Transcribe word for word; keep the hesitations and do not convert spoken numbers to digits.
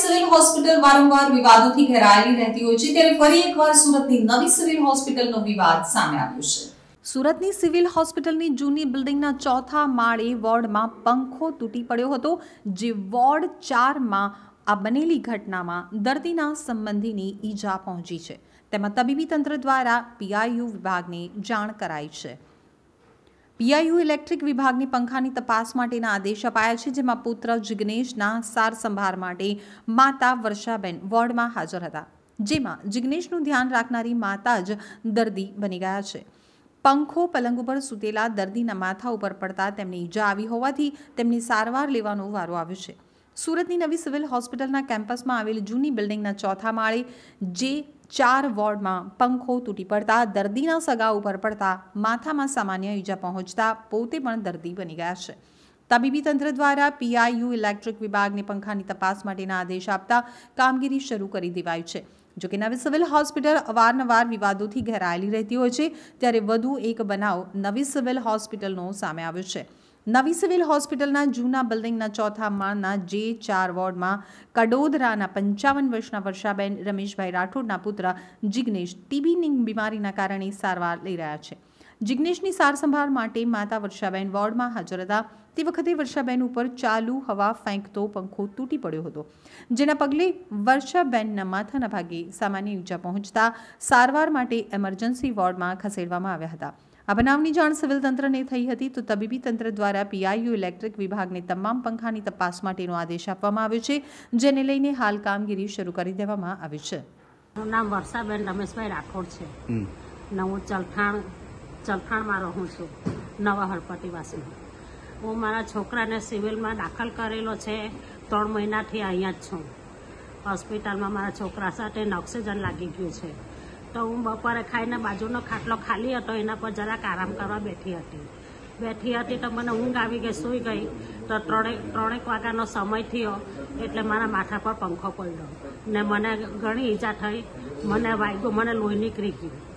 Civil hospital વારંવાર વિવાદોથી ઘેરાયેલી રહેતી હોય છે, ત્યારે ફરી એકવાર સુરતની નવી સિવિલ હોસ્પિટલનો વિવાદ સામે આવ્યો છે। સુરતની સિવિલ હોસ્પિટલની જૂની બિલ્ડિંગના ચોથા માળે વોર્ડમાં પંખો તૂટી પડ્યો હતો, જે વોર્ડ ચારમાં આ બનેલી ઘટનામાં દર્દીના સંબંધીની ઈજા પહોંચી છે। તેમાં તબીબી તંત્ર દ્વારા પીઆઈયુ વિભાગને જાણ કરાઈ છે। પીઆઈયુ ઇલેક્ટ્રિક વિભાગની પંખાની તપાસ માટેના આદેશ અપાયા છે, જેમાં પુત્ર જિગ્નેશના સાર સંભાળ માટે માતા વર્ષાબેન વોર્ડમાં હાજર હતા, જેમાં જિગ્નેશનું ધ્યાન રાખનારી માતા જ દર્દી બની ગયા છે। પંખો પલંગ ઉપર સૂતેલા દર્દીના માથા ઉપર પડતા તેમને ઈજા આવી હોવાથી તેમની સારવાર લેવાનો વારો આવ્યો છે। સુરતની નવી સિવિલ હોસ્પિટલના કેમ્પસમાં આવેલી જૂની બિલ્ડિંગના ચોથા માળે જે ચાર વોર્ડમાં પંખો તૂટી પડતા દર્દીના સગા ઉપર પડતા માથામાં સામાન્ય ઈજા પહોંચતા પોતે પણ દર્દી બની ગયા છે। તબીબી તંત્ર દ્વારા પીઆઈયુ ઇલેક્ટ્રિક વિભાગની પંખાની તપાસ માટેના આદેશ આપતા કામગીરી શરૂ કરી દેવાઈ છે। જો કે નવી સિવિલ હોસ્પિટલ અવારનવાર વિવાદોથી ઘેરાયેલી રહેતી હોય છે, ત્યારે વધુ એક બનાવ નવી સિવિલ હોસ્પિટલનો સામે આવ્યો છે। નવી સિવિલ હોસ્પિટલના જૂના બિલ્ડિંગના ચોથા માળના જે ચાર વોર્ડમાં કડોદરાના પંચાવન વર્ષના વર્ષાબેન રમેશભાઈ રાઠોડના પુત્ર જિગ્નેશ ટીબીની બીમારીના કારણે સારવાર લઈ રહ્યા છે। જિગ્નેશની સાર સંભાળ માટે માતા વર્ષાબેન વોર્ડમાં હાજર હતા, તે વખતે વર્ષાબેન ઉપર ચાલુ હવા ફેંકતો પંખો તૂટી પડ્યો હતો, જેના પગલે વર્ષાબેનના માથાના ભાગે સામાન્ય ઈજા પહોંચતા સારવાર માટે એમરજન્સી વોર્ડમાં ખસેડવામાં આવ્યા હતા। આ બનાવની જાણ સિવિલ તંત્રને થઈ હતી, તો તબીબી તંત્ર દ્વારા પીઆઈયુ ઇલેક્ટ્રિક વિભાગને તમામ પંખાની તપાસ માટેનો આદેશ આપવામાં આવ્યો છે, જેને લઈને હાલ કામગીરી શરૂ કરી દેવામાં આવી છે। મારું નામ વર્ષાબેન રમેશભાઈ રાઠોડ છે ને હું ચલથાણ ચલથાણમાં રહું છું, નવા હળપતિવાસી। હું મારા છોકરાને સિવિલમાં દાખલ કરેલો છે, ત્રણ મહિનાથી અહીંયા જ છું હોસ્પિટલમાં। મારા છોકરા સાથે ઓક્સિજન લાગી ગયું છે, તો હું બપોરે ખાઈને બાજુનો ખાટલો ખાલી હતો, એના પર જરાક આરામ કરવા બેઠી હતી બેઠી હતી તો મને ઊંઘ આવી ગઈ, સૂઈ ગઈ। તો ત્રણેક ત્રણેક વાગ્યાનો સમય થયો એટલે મારા માથા પર પંખો પડ્યો ને મને ઘણી ઈજા થઈ, મને વાગ્યું, મને લોહી નીકળી ગયું।